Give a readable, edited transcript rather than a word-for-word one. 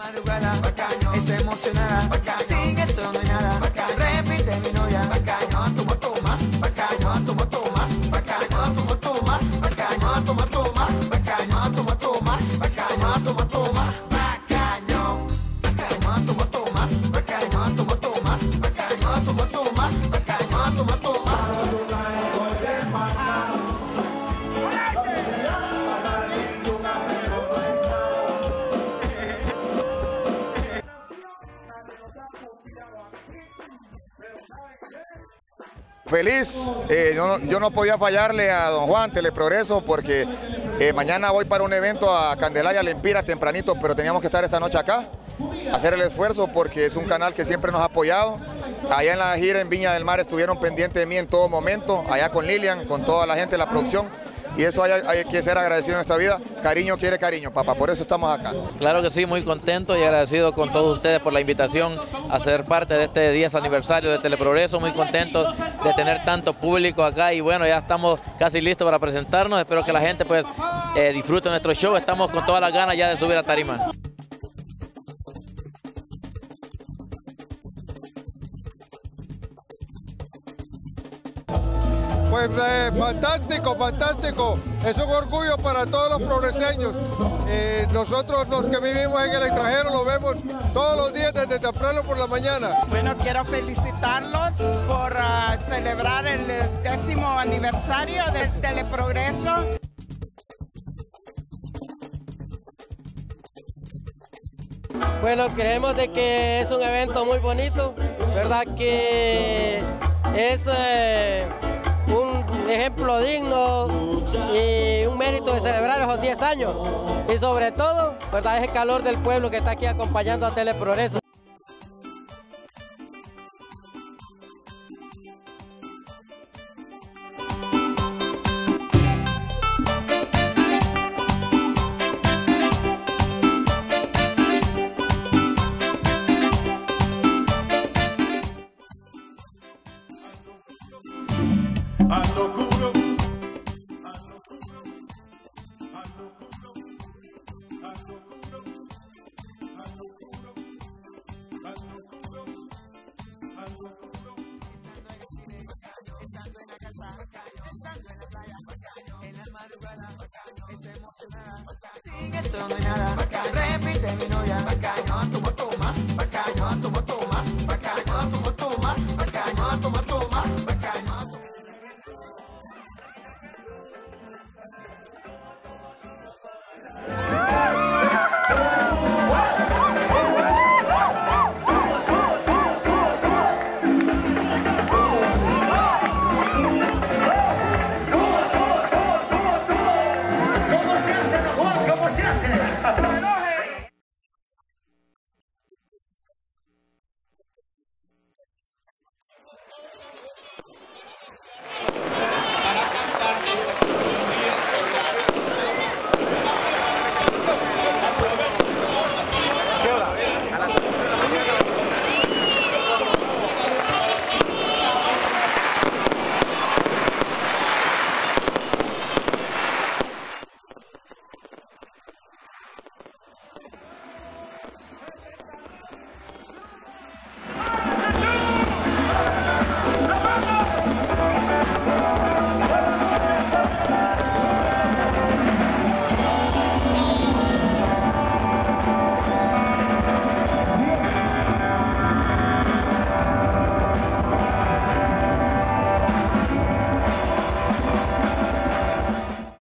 Madrugada, bacano, es emocionada, bacano, sin eso no hay nada, bacano, repite mi novia, bacano, toma, toma, bacano, toma, toma, bacano, toma, toma, bacano, toma, toma, bacano, toma, toma, bacano, toma, toma, bacano, bacano, toma, toma, bacano, toma, toma, bacano, toma, toma, bacano, toma, toma. Feliz, yo no podía fallarle a don Juan, Teleprogreso, porque mañana voy para un evento a Candelaria, Lempira, tempranito, pero teníamos que estar esta noche acá, hacer el esfuerzo porque es un canal que siempre nos ha apoyado. Allá en la gira en Viña del Mar estuvieron pendientes de mí en todo momento, allá con Lilian, con toda la gente de la producción. Y eso hay que ser agradecido en esta vida. Cariño quiere cariño, papá, por eso estamos acá. Claro que sí, muy contento y agradecido con todos ustedes por la invitación a ser parte de este 10 aniversario de Teleprogreso. Muy contento de tener tanto público acá y bueno, ya estamos casi listos para presentarnos. Espero que la gente pues disfrute nuestro show. Estamos con todas las ganas ya de subir a tarima. Pues fantástico, fantástico. Es un orgullo para todos los progreseños. Nosotros los que vivimos en el extranjero lo vemos todos los días desde temprano por la mañana. Bueno, quiero felicitarlos por celebrar el 10º aniversario del Teleprogreso. Bueno, creemos de que es un evento muy bonito, ¿verdad? Que es un ejemplo digno y un mérito de celebrar esos 10 años. Y sobre todo, ¿verdad? Es el calor del pueblo que está aquí acompañando a Teleprogreso. Ando curo, Estando en la casa, estando en la playa, en la madrugada, es emocionada, sin eso no hay nada, repite mi novia, bacano, toma, toma, bacano, toma, toma, bacano.